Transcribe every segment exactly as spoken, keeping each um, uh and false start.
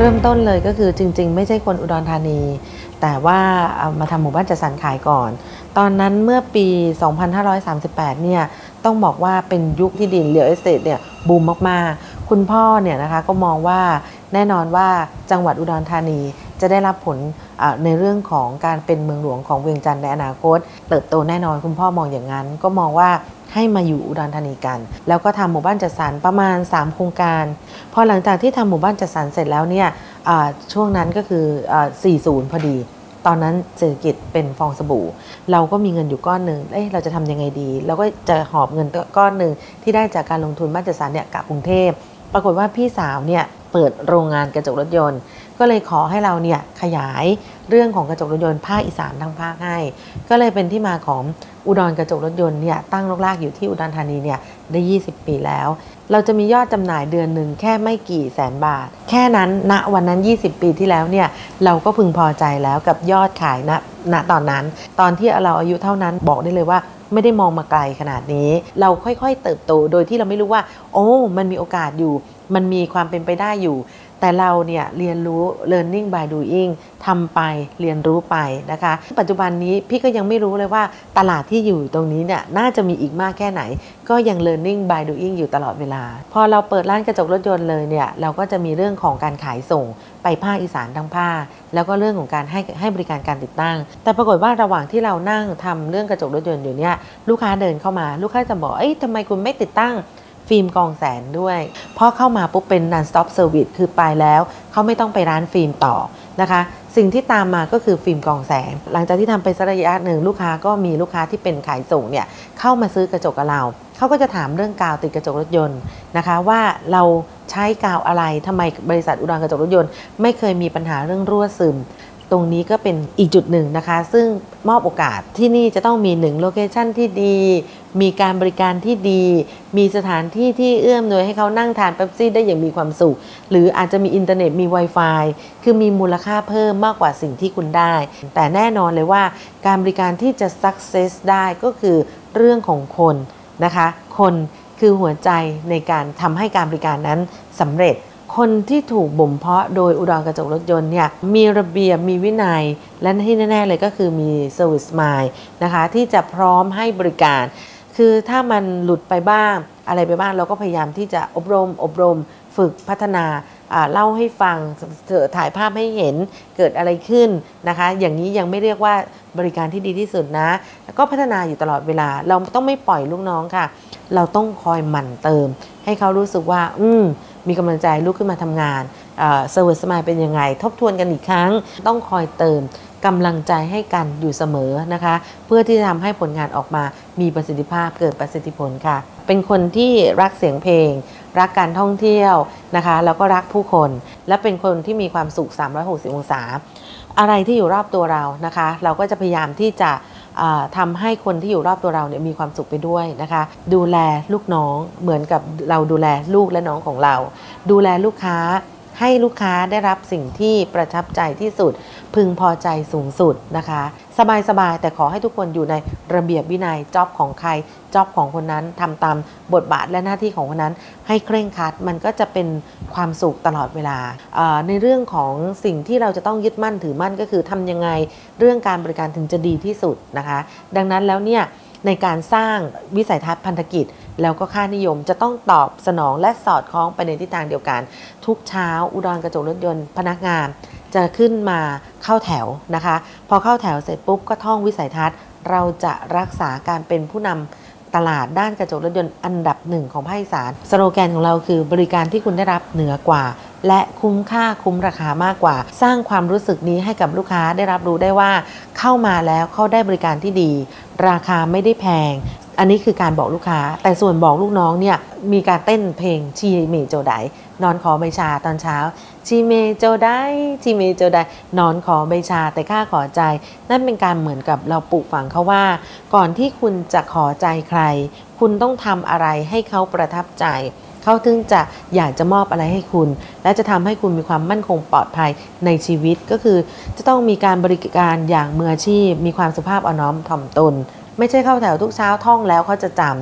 ริ่มต้นเลยก็คือจริงๆไม่ใช่คนอุดรธานีแต่ว่าเอามาทำหมู่บ้านจัดสรรขายก่อนตอนนั้นเมื่อปี สองพันห้าร้อยสามสิบแปด เนี่ยต้องบอกว่าเป็นยุคที่ดินเรียลเอสเตทเนี่ยบูมมากๆคุณพ่อเนี่ยนะคะก็มองว่าแน่นอนว่าจังหวัดอุดรธานีจะได้รับผลในเรื่องของการเป็นเมืองหลวงของเวียงจันทร์ในอนาคตเติบโตแน่นอนคุณพ่อมองอย่างนั้นก็มองว่าให้มาอยู่อุดรธานีกันแล้วก็ทำหมู่บ้านจัดสรรประมาณสามโครงการพอหลังจากที่ทำหมู่บ้านจัดสรรเสร็จแล้วเนี่ยช่วงนั้นก็คือสี่สิบพอดีตอนนั้นเศรษฐกิจเป็นฟองสบู่เราก็มีเงินอยู่ก้อนหนึ่งเอ๊ะเราจะทำยังไงดีเราก็จะหอบเงินก้อนหนึ่งที่ได้จากการลงทุนบ้านจัดสรรเนี่ยกลับกรุงเทพปรากฏว่าพี่สาวเนี่ยเปิดโรงงานกระจกรถยนต์ก็เลยขอให้เราเนี่ยขยายเรื่องของกระจกรถยนต์ภาคอีสานทั้งภาคให้ก็เลยเป็นที่มาของอุดรกระจกรถยนต์เนี่ยตั้งรกรากอยู่ที่อุดรธานีเนี่ยได้ยี่สิบปีแล้วเราจะมียอดจำหน่ายเดือนหนึ่งแค่ไม่กี่แสนบาทแค่นั้นณวันนั้นยี่สิบปีที่แล้วเนี่ยเราก็พึงพอใจแล้วกับยอดขายณณตอนนั้นตอนที่เราอายุเท่านั้นบอกได้เลยว่าไม่ได้มองมาไกลขนาดนี้เราค่อยๆเติบโตโดยที่เราไม่รู้ว่าโอ้มันมีโอกาสอยู่มันมีความเป็นไปได้อยู่แต่เราเนี่ยเรียนรู้ learning by doing ทำไปเรียนรู้ไปนะคะปัจจุบันนี้พี่ก็ยังไม่รู้เลยว่าตลาดที่อยู่ตรงนี้เนี่ยน่าจะมีอีกมากแค่ไหนก็ยัง learning by doing อยู่ตลอดเวลาพอเราเปิดร้านกระจกรถยนต์เลยเนี่ยเราก็จะมีเรื่องของการขายส่งไปภาคอีสานทั้งภาคแล้วก็เรื่องของการให้ให้บริการการติดตั้งแต่ปรากฏว่าระหว่างที่เรานั่งทำเรื่องกระจกรถยนต์อยู่เนี่ยลูกค้าเดินเข้ามาลูกค้าจะบอกเอ้ยทำไมคุณไม่ติดตั้งฟิล์มกองแสงด้วยพอเข้ามาปุ๊บเป็น non stop service คือไปแล้วเขาไม่ต้องไปร้านฟิล์มต่อนะคะสิ่งที่ตามมาก็คือฟิล์มกองแสงหลังจากที่ทำไปสักระยะหนึ่งลูกค้าก็มีลูกค้าที่เป็นขายส่งเนี่ยเข้ามาซื้อกระจกกับเราเขาก็จะถามเรื่องกาวติดกระจกรถยนต์นะคะว่าเราใช้กาวอะไรทำไมบริษัทอุดรกระจกรถยนต์ไม่เคยมีปัญหาเรื่องรั่วซึมตรงนี้ก็เป็นอีกจุดหนึ่งนะคะซึ่งมอบโอกาสที่นี่จะต้องมีหนึ่งโลเคชั่นที่ดีมีการบริการที่ดีมีสถานที่ที่เอื้อมหน่วยให้เขานั่งทานเป๊ปซี่ได้อย่างมีความสุขหรืออาจจะมีอินเทอร์เน็ตมี Wi-Fi คือมีมูลค่าเพิ่มมากกว่าสิ่งที่คุณได้แต่แน่นอนเลยว่าการบริการที่จะ success ได้ก็คือเรื่องของคนนะคะคนคือหัวใจในการทำให้การบริการนั้นสำเร็จคนที่ถูกบ่มเพาะโดยอุดรกระจกรถยนต์เนี่ยมีระเบียบมีวินัยและที่แน่ๆเลยก็คือมี Service Mind นะคะที่จะพร้อมให้บริการคือถ้ามันหลุดไปบ้างอะไรไปบ้างเราก็พยายามที่จะอบรมอบรมฝึกพัฒนาเล่าให้ฟังถ่ายภาพให้เห็นเกิดอะไรขึ้นนะคะอย่างนี้ยังไม่เรียกว่าบริการที่ดีที่สุดนะแล้วก็พัฒนาอยู่ตลอดเวลาเราต้องไม่ปล่อยลูกน้องค่ะเราต้องคอยหมั่นเติมให้เขารู้สึกว่าอืมมีกำลังใจลุกขึ้นมาทำงานเซอร์วิสมายเป็นยังไงทบทวนกันอีกครั้งต้องคอยเติมกำลังใจให้กันอยู่เสมอนะคะเพื่อที่จะทำให้ผลงานออกมามีประสิทธิภาพเกิดประสิทธิผลค่ะเป็นคนที่รักเสียงเพลงรักการท่องเที่ยวนะคะแล้วก็รักผู้คนและเป็นคนที่มีความสุขสามร้อยหกสิบองศาอะไรที่อยู่รอบตัวเรานะคะเราก็จะพยายามที่จะทำให้คนที่อยู่รอบตัวเราเนี่ยมีความสุขไปด้วยนะคะดูแลลูกน้องเหมือนกับเราดูแลลูกและน้องของเราดูแลลูกค้าให้ลูกค้าได้รับสิ่งที่ประทับใจที่สุดพึงพอใจสูงสุดนะคะสบายๆแต่ขอให้ทุกคนอยู่ในระเบียบวินัยจ็อบของใครจ็อบของคนนั้นทำตามบทบาทและหน้าที่ของคนนั้นให้เคร่งครัดมันก็จะเป็นความสุขตลอดเวลาในเรื่องของสิ่งที่เราจะต้องยึดมั่นถือมั่นก็คือทำยังไงเรื่องการบริการถึงจะดีที่สุดนะคะดังนั้นแล้วเนี่ยในการสร้างวิสัยทัศน์พันธกิจแล้วก็ค่านิยมจะต้องตอบสนองและสอดคล้องไปในทิศทางเดียวกันทุกเช้าอุดรกระจกรถยนต์พนักงานจะขึ้นมาเข้าแถวนะคะพอเข้าแถวเสร็จปุ๊บก็ท่องวิสัยทัศน์เราจะรักษาการเป็นผู้นำตลาดด้านกระจกรถยนต์อันดับหนึ่งของภาคอีสานสโลแกนของเราคือบริการที่คุณได้รับเหนือกว่าและคุ้มค่าคุ้มราคามากกว่าสร้างความรู้สึกนี้ให้กับลูกค้าได้รับรู้ได้ว่าเข้ามาแล้วเขาได้บริการที่ดีราคาไม่ได้แพงอันนี้คือการบอกลูกค้าแต่ส่วนบอกลูกน้องเนี่ยมีการเต้นเพลงชีเมโจไดนอนขอใบชาตอนเช้าชีเมโจไดชีเมโจไดนอนขอใบชาแต่ข้าขอใจนั่นเป็นการเหมือนกับเราปลูกฝังเขาว่าก่อนที่คุณจะขอใจใครคุณต้องทำอะไรให้เขาประทับใจเขาถึงจะอยากจะมอบอะไรให้คุณและจะทำให้คุณมีความมั่นคงปลอดภัยในชีวิตก็คือจะต้องมีการบริการอย่างมืออาชีพมีความสุภาพอ่อนน้อมถ่อมตนไม่ใช่เข้าแถวทุกเช้าท่องแล้วเขาจะจำ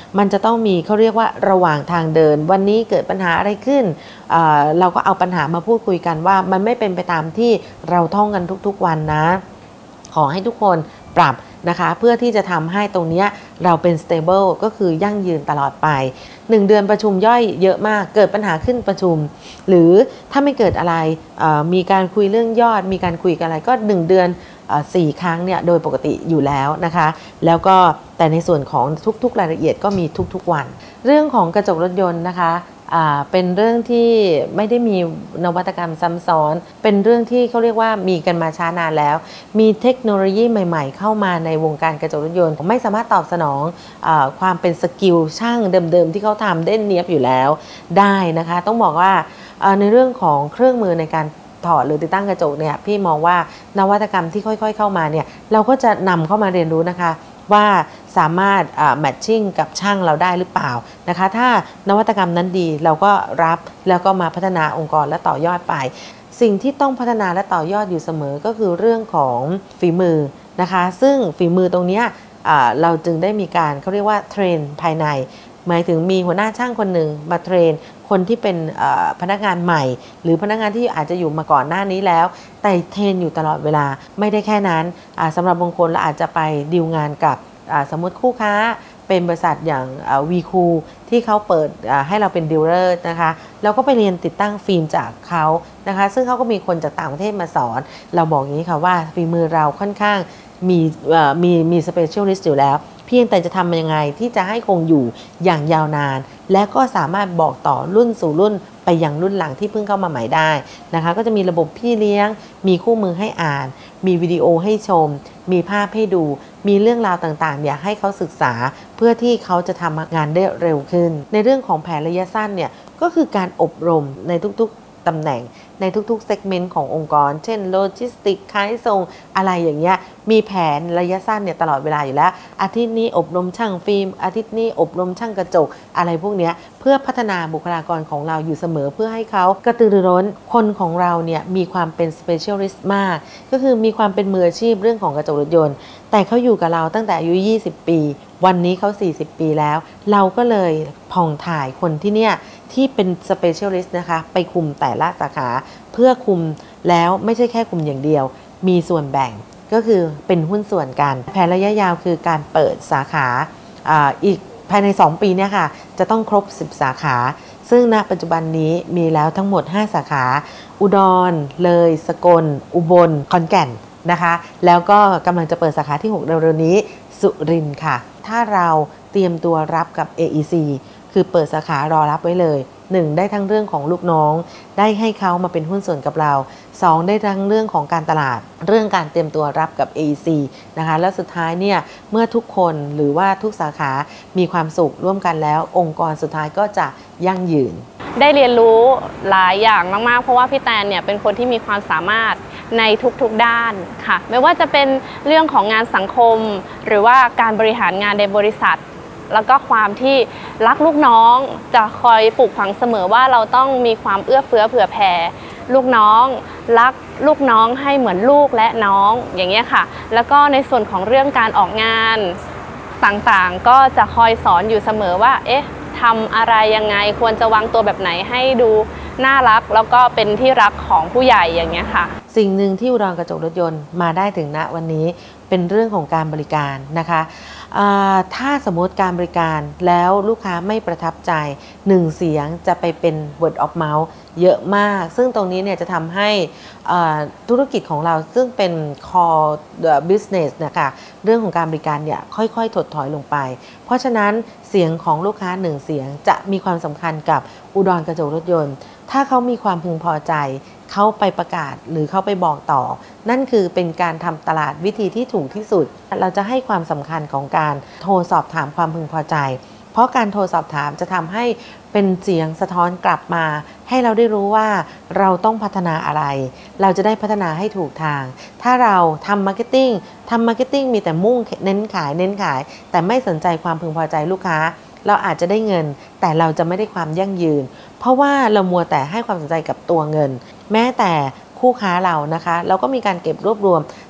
มันจะต้องมีเขาเรียกว่าระหว่างทางเดินวันนี้เกิดปัญหาอะไรขึ้น เอ่อ เราก็เอาปัญหามาพูดคุยกันว่ามันไม่เป็นไปตามที่เราท่องกันทุกๆวันนะขอให้ทุกคนปรับนะคะเพื่อที่จะทำให้ตรงนี้เราเป็น stable ก็คือยั่งยืนตลอดไปหนึ่งเดือนประชุมย่อยเยอะมากเกิดปัญหาขึ้นประชุมหรือถ้าไม่เกิดอะไรมีการคุยเรื่องยอดมีการคุยกันอะไรก็หนึ่งเดือนสี่ครั้งเนี่ยโดยปกติอยู่แล้วนะคะแล้วก็แต่ในส่วนของทุกๆรายละเอียดก็มีทุกๆวันเรื่องของกระจกรถยนต์นะคะเป็นเรื่องที่ไม่ได้มีนวัตกรรมซ้ำซ้อนเป็นเรื่องที่เขาเรียกว่ามีกันมาช้านานแล้วมีเทคโนโลยีใหม่ๆเข้ามาในวงการกระจกรถยนต์ไม่สามารถตอบสนองเอ่อความเป็นสกิลช่างเดิมๆที่เขาทำได้เนียบอยู่แล้วได้นะคะต้องบอกว่าในเรื่องของเครื่องมือในการถอดหรือติดตั้งกระจกเนี่ยพี่มองว่านวัตกรรมที่ค่อยๆเข้ามาเนี่ยเราก็จะนำเข้ามาเรียนรู้นะคะว่าสามารถแมทชิ่งกับช่างเราได้หรือเปล่านะคะถ้านวัตกรรมนั้นดีเราก็รับแล้วก็มาพัฒนาองค์กรและต่อยอดไปสิ่งที่ต้องพัฒนาและต่อยอดอยู่เสมอก็คือเรื่องของฝีมือนะคะซึ่งฝีมือตรงนี้เราจึงได้มีการเขาเรียกว่าเทรนภายในหมายถึงมีหัวหน้าช่างคนหนึ่งมาเทรนคนที่เป็นพนักงานใหม่หรือพนักงานที่อาจจะอยู่มาก่อนหน้านี้แล้วแต่เทรนอยู่ตลอดเวลาไม่ได้แค่นั้นสำหรับบางคนเราอาจจะไปดีลงานกับสมมติคู่ค้าเป็นบริษัทอย่างวีคูที่เขาเปิดให้เราเป็นดีลเลอร์นะคะเราก็ไปเรียนติดตั้งฟิล์มจากเขานะคะซึ่งเขาก็มีคนจากต่างประเทศมาสอนเราบอกอย่างนี้ค่ะว่าฝีมือเราค่อนข้างมีมีมีสเปเชียลิสต์อยู่แล้วเพียงแต่จะทำยังไงที่จะให้คงอยู่อย่างยาวนานและก็สามารถบอกต่อรุ่นสู่รุ่นไปยังรุ่นหลังที่เพิ่งเข้ามาใหม่ได้นะคะก็จะมีระบบพี่เลี้ยงมีคู่มือให้อ่านมีวิดีโอให้ชมมีภาพให้ดูมีเรื่องราวต่างๆอยากให้เขาศึกษาเพื่อที่เขาจะทำงานได้เร็วขึ้นในเรื่องของแผนระยะสั้นเนี่ยก็คือการอบรมในทุกๆตำแหน่งในทุกๆเซกเมนต์ขององค์กรเช่นโลจิสติกขายส่งอะไรอย่างเงี้ยมีแผนระยะสั้นเนี่ยตลอดเวลาอยู่แล้วอาทิตย์นี้อบรมช่างฟิล์มอาทิตย์นี้อบรมช่างกระจกอะไรพวกเนี้ยเพื่อพัฒนาบุคลากรของเราอยู่เสมอเพื่อให้เขากระตือรือร้นคนของเราเนี่ยมีความเป็น specialist มากก็คือมีความเป็นมืออาชีพเรื่องของกระจกรถยนต์แต่เขาอยู่กับเราตั้งแต่อายุยี่สิบปีวันนี้เขาสี่สิบปีแล้วเราก็เลยผ่องถ่ายคนที่เนี่ยที่เป็น specialist นะคะไปคุมแต่ละสาขาเพื่อคุมแล้วไม่ใช่แค่คุมอย่างเดียวมีส่วนแบ่งก็คือเป็นหุ้นส่วนกันแผนระยะยาวคือการเปิดสาขา อ, อีกภายในสองปีเนี่ยค่ะจะต้องครบสิบสาขาซึ่งณปัจจุบันนี้มีแล้วทั้งหมดห้าสาขาอุดรเลยสกลอุบลขอนแก่นนะคะแล้วก็กำลังจะเปิดสาขาที่หกเร็วๆนี้สุรินทร์ค่ะถ้าเราเตรียมตัวรับกับ เอ อี ซี คือเปิดสาขารอรับไว้เลยหนึ่งได้ทั้งเรื่องของลูกน้องได้ให้เขามาเป็นหุ้นส่วนกับเราสองได้ทั้งเรื่องของการตลาดเรื่องการเตรียมตัวรับกับ เอ อี ซี นะคะแล้วสุดท้ายเนี่ยเมื่อทุกคนหรือว่าทุกสาขามีความสุขร่วมกันแล้วองค์กรสุดท้ายก็จะยั่งยืนได้เรียนรู้หลายอย่างมากๆเพราะว่าพี่แตนเนี่ยเป็นคนที่มีความสามารถในทุกๆด้านค่ะไม่ว่าจะเป็นเรื่องของงานสังคมหรือว่าการบริหารงานในบริษัทแล้วก็ความที่รักลูกน้องจะคอยปลูกฝังเสมอว่าเราต้องมีความเอื้อเฟื้อเผื่อแผ่ลูกน้องรักลูกน้องให้เหมือนลูกและน้องอย่างเงี้ยค่ะแล้วก็ในส่วนของเรื่องการออกงานต่างๆก็จะคอยสอนอยู่เสมอว่าเอ๊ะทำอะไรยังไงควรจะวางตัวแบบไหนให้ดูน่ารักแล้วก็เป็นที่รักของผู้ใหญ่อย่างเงี้ยค่ะสิ่งหนึ่งที่อุดรกระจกรถยนต์มาได้ถึงณวันนี้เป็นเรื่องของการบริการนะคะถ้าสมมติการบริการแล้วลูกค้าไม่ประทับใจหนึ่งเสียงจะไปเป็น word of mouth เยอะมากซึ่งตรงนี้เนี่ยจะทำให้ธุรกิจของเราซึ่งเป็น core business นะคะเรื่องของการบริการเนี่ยค่อยๆถดถอยลงไปเพราะฉะนั้นเสียงของลูกค้าหนึ่งเสียงจะมีความสำคัญกับอุดรกระจกรถยนต์ถ้าเขามีความพึงพอใจเขาไปประกาศหรือเขาไปบอกต่อนั่นคือเป็นการทำตลาดวิธีที่ถูกที่สุดเราจะให้ความสำคัญของการโทรสอบถามความพึงพอใจเพราะการโทรสอบถามจะทำให้เป็นเสียงสะท้อนกลับมาให้เราได้รู้ว่าเราต้องพัฒนาอะไรเราจะได้พัฒนาให้ถูกทางถ้าเราทำมาร์เก็ตติ้งทำมาร์เก็ตติ้งมีแต่มุ่งเน้นขายเน้นขายแต่ไม่สนใจความพึงพอใจลูกค้าเราอาจจะได้เงินแต่เราจะไม่ได้ความยั่งยืนเพราะว่าเรามัวแต่ให้ความสนใจกับตัวเงินแม้แต่คู่ค้าเรานะคะเราก็มีการเก็บรวบรวม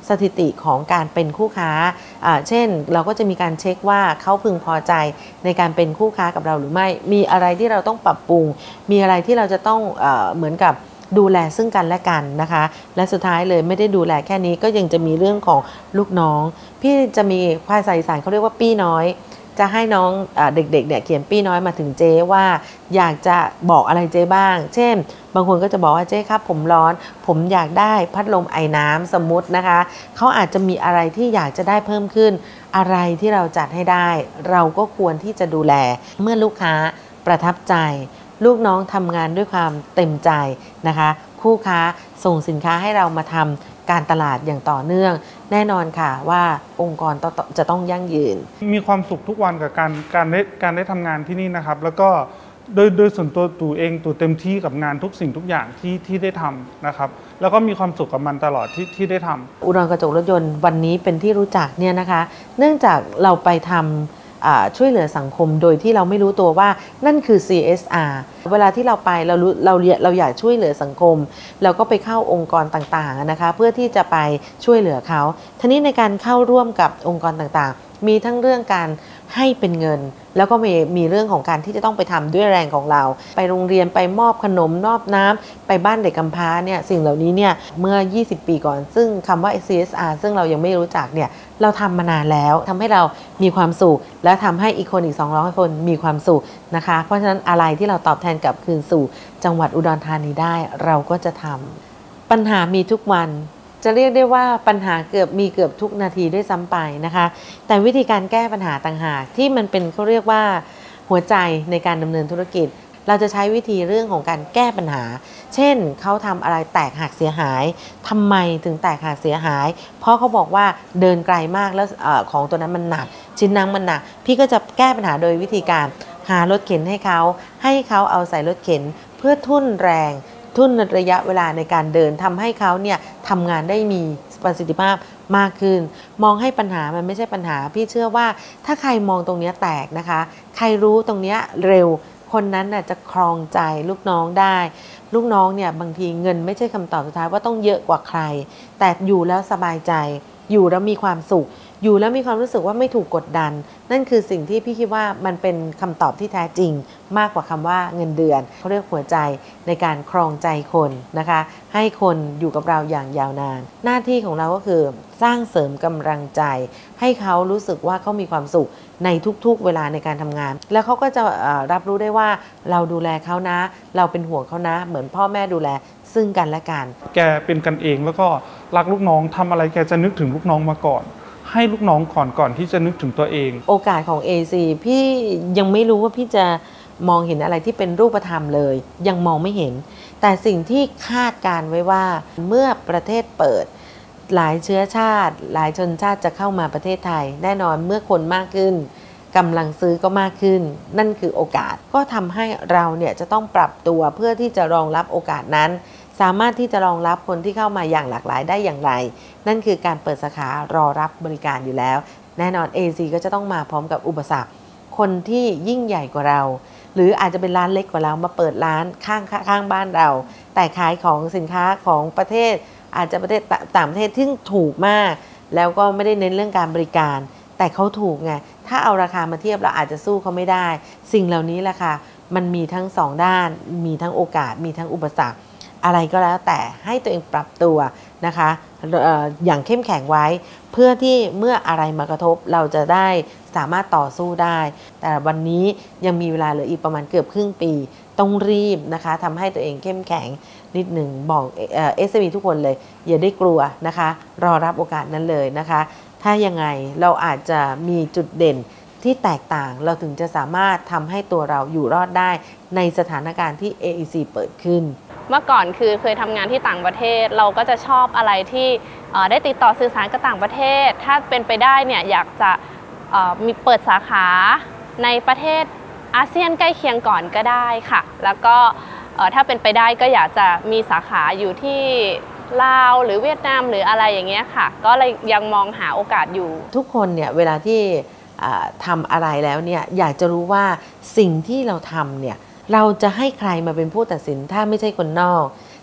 สถิติของการเป็นคู่ค้าเช่นเราก็จะมีการเช็คว่าเขาพึงพอใจในการเป็นคู่ค้ากับเราหรือไม่มีอะไรที่เราต้องปรับปรุงมีอะไรที่เราจะต้องเอ่อเหมือนกับดูแลซึ่งกันและกันนะคะและสุดท้ายเลยไม่ได้ดูแลแค่นี้ก็ยังจะมีเรื่องของลูกน้องพี่จะมีภาษาอีสานเขาเรียกว่าปี้น้อยจะให้น้องเด็กๆเนี่ยเขียนปี้น้อยมาถึงเจ๊ว่าอยากจะบอกอะไรเจ๊บ้างเช่นบางคนก็จะบอกว่าเจ๊ครับผมร้อนผมอยากได้พัดลมไอน้ำสมมุตินะคะเขาอาจจะมีอะไรที่อยากจะได้เพิ่มขึ้นอะไรที่เราจัดให้ได้เราก็ควรที่จะดูแลเมื่อลูกค้าประทับใจลูกน้องทำงานด้วยความเต็มใจนะคะคู่ค้าส่งสินค้าให้เรามาทำการตลาดอย่างต่อเนื่องแน่นอนค่ะว่าองค์กรจะต้องยั่งยืนมีความสุขทุกวันกับการการได้การได้ทำงานที่นี่นะครับแล้วก็โดยโดยส่วนตัวตู่เองตู่เต็มที่กับงานทุกสิ่งทุกอย่างที่ที่ได้ทำนะครับแล้วก็มีความสุขกับมันตลอดที่ที่ได้ทำอุดรกระจกรถยนต์วันนี้เป็นที่รู้จักเนี่ยนะคะเนื่องจากเราไปทำช่วยเหลือสังคมโดยที่เราไม่รู้ตัวว่านั่นคือ ซี เอส อาร์ เวลาที่เราไปเรารู้เราเราอยากช่วยเหลือสังคมเราก็ไปเข้าองค์กรต่างๆนะคะเพื่อที่จะไปช่วยเหลือเขาทีนี้ในการเข้าร่วมกับองค์กรต่างๆมีทั้งเรื่องการให้เป็นเงินแล้วก็มีมีเรื่องของการที่จะต้องไปทำด้วยแรงของเราไปโรงเรียนไปมอบขนมมอบน้ำไปบ้านเด็กกำพร้าเนี่ยสิ่งเหล่านี้เนี่ยเมื่อยี่สิบปีก่อนซึ่งคำว่า ซี เอส อาร์ ซึ่งเรายังไม่รู้จักเนี่ยเราทำมานานแล้วทำให้เรามีความสุขและทำให้อีกคนอีกสองร้อยคนมีความสุขนะคะเพราะฉะนั้นอะไรที่เราตอบแทนกลับคืนสู่จังหวัดอุดรธานีได้เราก็จะทำปัญหามีทุกวันจะเรียกได้ว่าปัญหาเกือบมีเกือบทุกนาทีด้วยซ้ำไปนะคะแต่วิธีการแก้ปัญหาต่างหากที่มันเป็นเขาเรียกว่าหัวใจในการดำเนินธุรกิจเราจะใช้วิธีเรื่องของการแก้ปัญหาเช่นเขาทำอะไรแตกหักเสียหายทำไมถึงแตกหักเสียหายเพราะเขาบอกว่าเดินไกลมากแล้วเอ่อของตัวนั้นมันหนักชิ้นนั้นมันหนักพี่ก็จะแก้ปัญหาโดยวิธีการหารถเข็นให้เขาให้เขาเอาใส่รถเข็นเพื่อทุ่นแรงทุ่นระยะเวลาในการเดินทำให้เขาเนี่ยทำงานได้มีประสิทธิภาพมากขึ้นมองให้ปัญหามันไม่ใช่ปัญหาพี่เชื่อว่าถ้าใครมองตรงนี้แตกนะคะใครรู้ตรงนี้เร็วคนนั้นน่ะจะครองใจลูกน้องได้ลูกน้องเนี่ยบางทีเงินไม่ใช่คำตอบสุดท้ายว่าต้องเยอะกว่าใครแต่อยู่แล้วสบายใจอยู่แล้วมีความสุขอยู่แล้วมีความรู้สึกว่าไม่ถูกกดดันนั่นคือสิ่งที่พี่คิดว่ามันเป็นคำตอบที่แท้จริงมากกว่าคำว่าเงินเดือนเขาเรียกหัวใจในการครองใจคนนะคะให้คนอยู่กับเราอย่างยาวนานหน้าที่ของเราก็คือสร้างเสริมกำลังใจให้เขารู้สึกว่าเขามีความสุขในทุกๆเวลาในการทำงานแล้วเขาก็จะรับรู้ได้ว่าเราดูแลเขานะเราเป็นห่วงเขานะเหมือนพ่อแม่ดูแลซึ่งกันและกันแกเป็นกันเองแล้วก็รักลูกน้องทำอะไรแกจะนึกถึงลูกน้องมาก่อนให้ลูกน้องก่อนก่อนที่จะนึกถึงตัวเองโอกาสของ เอ ซี พี่ยังไม่รู้ว่าพี่จะมองเห็นอะไรที่เป็นรูปธรรมเลยยังมองไม่เห็นแต่สิ่งที่คาดการไว้ว่าเมื่อประเทศเปิดหลายเชื้อชาติหลายชนชาติจะเข้ามาประเทศไทยแน่นอนเมื่อคนมากขึ้นกำลังซื้อก็มากขึ้นนั่นคือโอกาสก็ทำให้เราเนี่ยจะต้องปรับตัวเพื่อที่จะรองรับโอกาสนั้นสามารถที่จะรองรับคนที่เข้ามาอย่างหลากหลายได้อย่างไรนั่นคือการเปิดสาขารอรับบริการอยู่แล้วแน่นอน เอ ซี ก็จะต้องมาพร้อมกับอุปสรรคคนที่ยิ่งใหญ่กว่าเราหรืออาจจะเป็นร้านเล็กกว่าเรามาเปิดร้านข้างข้างบ้านเราแต่ขายของสินค้าของประเทศอาจจะประเทศต่างประเทศที่ถูกมากแล้วก็ไม่ได้เน้นเรื่องการบริการแต่เขาถูกไงถ้าเอาราคามาเทียบเราอาจจะสู้เขาไม่ได้สิ่งเหล่านี้แหละค่ะมันมีทั้งสองด้านมีทั้งโอกาสมีทั้งอุปสรรคอะไรก็แล้วแต่ให้ตัวเองปรับตัวนะคะอย่างเข้มแข็งไว้เพื่อที่เมื่ออะไรมากระทบเราจะได้สามารถต่อสู้ได้แต่วันนี้ยังมีเวลาเหลืออีกประมาณเกือบครึ่งปีต้องรีบนะคะทำให้ตัวเองเข้มแข็งนิดหนึ่งบอกเอส เอ็ม อี ทุกคนเลยอย่าได้กลัวนะคะรอรับโอกาสนั้นเลยนะคะถ้ายังไงเราอาจจะมีจุดเด่นที่แตกต่างเราถึงจะสามารถทำให้ตัวเราอยู่รอดได้ในสถานการณ์ที่ เอ อี ซี เปิดขึ้นเมื่อก่อนคือเคยทำงานที่ต่างประเทศเราก็จะชอบอะไรที่ได้ติดต่อสื่อสารกับต่างประเทศถ้าเป็นไปได้เนี่ยอยากจะมีเปิดสาขาในประเทศอาเซียนใกล้เคียงก่อนก็ได้ค่ะแล้วก็ถ้าเป็นไปได้ก็อยากจะมีสาขาอยู่ที่ลาวหรือเวียดนามหรืออะไรอย่างเงี้ยค่ะก็เลยยังมองหาโอกาสอยู่ทุกคนเนี่ยเวลาที่ทำอะไรแล้วเนี่ยอยากจะรู้ว่าสิ่งที่เราทำเนี่ยเราจะให้ใครมาเป็นผู้ตัดสินถ้าไม่ใช่คนนอก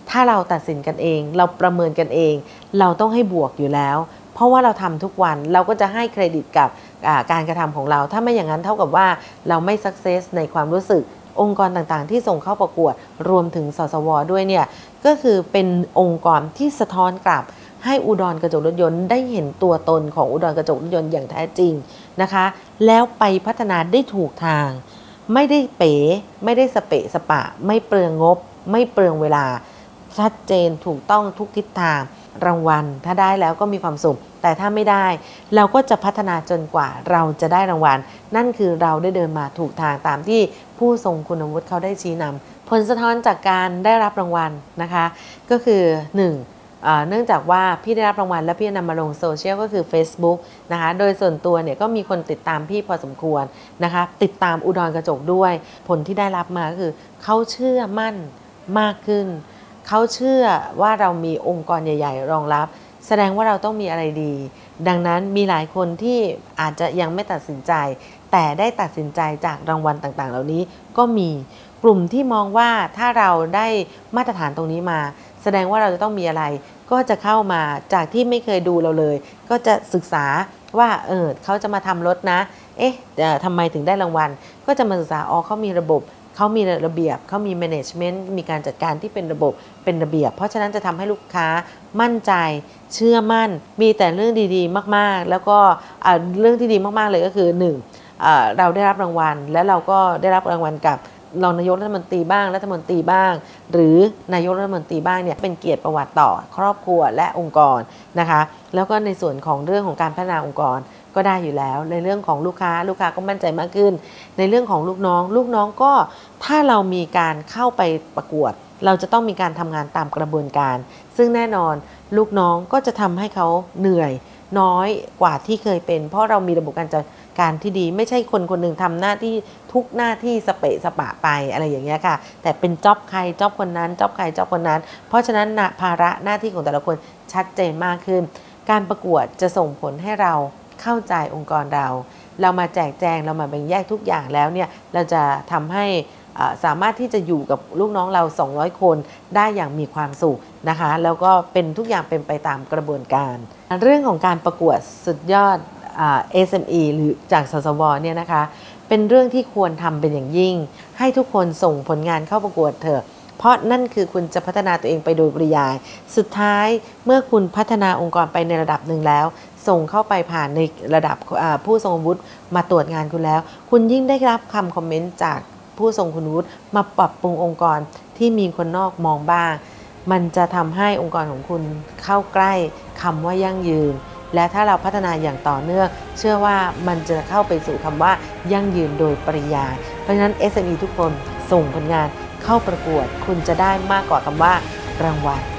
ถ้าเราตัดสินกันเองเราประเมินกันเองเราต้องให้บวกอยู่แล้วเพราะว่าเราทำทุกวันเราก็จะให้เครดิตกับการกระทำของเราถ้าไม่อย่างนั้นเท่ากับว่าเราไม่สักเซสในความรู้สึกองค์กรต่างๆที่ส่งเข้าประกวดรวมถึงสสวด้วยเนี่ยก็คือเป็นองค์กรที่สะท้อนกลับให้อุดรกระจกรถยนต์ได้เห็นตัวตนของอุดรกระจกรถยนต์อย่างแท้จริงนะคะแล้วไปพัฒนาได้ถูกทางไม่ได้เป๋ไม่ได้สเปะสปะไม่เปลืองงบไม่เปลืองเวลาชัดเจนถูกต้องทุกทิศทางรางวัลถ้าได้แล้วก็มีความสุขแต่ถ้าไม่ได้เราก็จะพัฒนาจนกว่าเราจะได้รางวัลนั่นคือเราได้เดินมาถูกทางตามที่ผู้ทรงคุณวุฒิเขาได้ชี้นำผลสะท้อนจากการได้รับรางวัลนะคะก็คือหนึ่งเนื่องจากว่าพี่ได้รับรางวัลและพี่นำมาลงโซเชียลก็คือ Facebook นะคะโดยส่วนตัวเนี่ยก็มีคนติดตามพี่พอสมควรนะคะติดตามอุดรกระจกด้วยผลที่ได้รับมาก็คือเขาเชื่อมั่นมากขึ้นเขาเชื่อว่าเรามีองค์กรใหญ่ๆรองรับแสดงว่าเราต้องมีอะไรดีดังนั้นมีหลายคนที่อาจจะยังไม่ตัดสินใจแต่ได้ตัดสินใจจากรางวัลต่างๆเหล่านี้ก็มีกลุ่มที่มองว่าถ้าเราได้มาตรฐานตรงนี้มาแสดงว่าเราจะต้องมีอะไรก็จะเข้ามาจากที่ไม่เคยดูเราเลยก็จะศึกษาว่าเออเขาจะมาทำรถนะเอ๊ะทำไมถึงได้รางวัลก็จะมาศึกษาอ๋อเขามีระบบเขามีระเบียบเขามี management มีการจัดการที่เป็นระบบเป็นระเบียบเพราะฉะนั้นจะทำให้ลูกค้ามั่นใจเชื่อมั่นมีแต่เรื่องดีๆมากๆแล้วก็เรื่องที่ดีมากๆเลยก็คือหนึ่งเราได้รับรางวัลและเราก็ได้รับรางวัลกับรองนายกรัฐมนตรีบ้างรัฐมนตรีบ้างหรือนายกรัฐมนตรีบ้างเนี่ยเป็นเกียรติประวัติต่อครอบครัวและองค์กรนะคะแล้วก็ในส่วนของเรื่องของการพัฒนาองค์กรก็ได้อยู่แล้วในเรื่องของลูกค้าลูกค้าก็มั่นใจมากขึ้นในเรื่องของลูกน้องลูกน้องก็ถ้าเรามีการเข้าไปประกวดเราจะต้องมีการทำงานตามกระบวนการซึ่งแน่นอนลูกน้องก็จะทำให้เขาเหนื่อยน้อยกว่าที่เคยเป็นเพราะเรามีระบบการจัดการที่ดีไม่ใช่คนคนหนึ่งทำหน้าที่ทุกหน้าที่สเปะสปะไปอะไรอย่างเงี้ยค่ะแต่เป็นจ็อบใครจ็อบคนนั้นจ็อบใครจ็อบคนนั้นเพราะฉะนั้นภาระหน้าที่ของแต่ละคนชัดเจนมากขึ้นการประกวดจะส่งผลให้เราเข้าใจองค์กรเราเรามาแจกแจงเรามาแบ่งแยกทุกอย่างแล้วเนี่ยเราจะทำให้สามารถที่จะอยู่กับลูกน้องเราสองร้อยคนได้อย่างมีความสุขนะคะแล้วก็เป็นทุกอย่างเป็นไปตามกระบวนการเรื่องของการประกวดสุดยอด เอส เอ็ม อี หรือจากสสวเนี่ยนะคะเป็นเรื่องที่ควรทำเป็นอย่างยิ่งให้ทุกคนส่งผลงานเข้าประกวดเถอะเพราะนั่นคือคุณจะพัฒนาตัวเองไปโดยปริยายสุดท้ายเมื่อคุณพัฒนาองค์กรไปในระดับหนึ่งแล้วส่งเข้าไปผ่านในระดับผู้ทรงวุฒิมาตรวจงานคุณแล้วคุณยิ่งได้รับคำคอมเมนต์จากผู้ทรงคุณวุฒิมาปรับปรุงองค์กรที่มีคนนอกมองบ้างมันจะทำให้องค์กรของคุณเข้าใกล้คำว่ายั่งยืนและถ้าเราพัฒนาอย่างต่อเนื่องเชื่อว่ามันจะเข้าไปสู่คำว่ายั่งยืนโดยปริยายเพราะฉะนั้น เอส เอ็ม อี ทุกคนส่งผลงานเข้าประกวดคุณจะได้มากกว่าคำว่ารางวัล